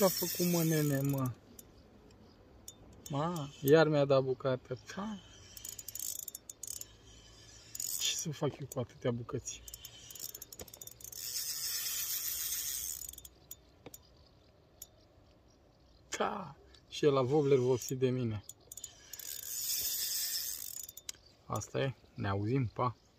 Ce-a făcut, mă, nene, mă? Ma, iar mi-a dat bucată. Ce să fac eu cu atâtea bucăți? Și el la Wobbler vopsit de mine. Asta e, ne auzim, pa!